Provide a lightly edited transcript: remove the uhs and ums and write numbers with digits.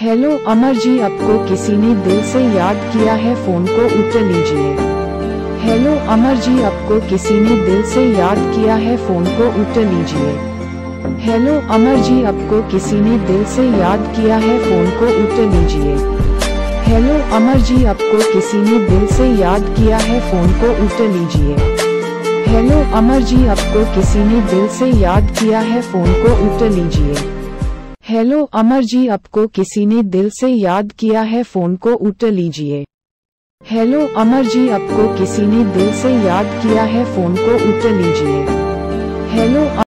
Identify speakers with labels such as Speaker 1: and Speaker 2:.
Speaker 1: Hello Amar ji, आपको किसी ने दिल से याद किया है, फोन को उठा लीजिए। हेलो अमर जी, आपको किसी ने दिल से याद किया है, फोन को उठा लीजिए। हेलो अमर जी, आपको किसी ने दिल से याद किया है, फोन को उठा लीजिए। हेलो अमर जी, आपको किसी ने दिल से याद किया है, फोन को उठा लीजिए। हेलो अमर जी, आपको किसी ने दिल से याद किया है, फोन को उठा लीजिए। हेलो अमर जी, आपको किसी ने दिल से याद किया है, फोन को उठा लीजिए। हेलो अमर जी, आपको किसी ने दिल से याद किया है, फोन को उठा लीजिए। हेलो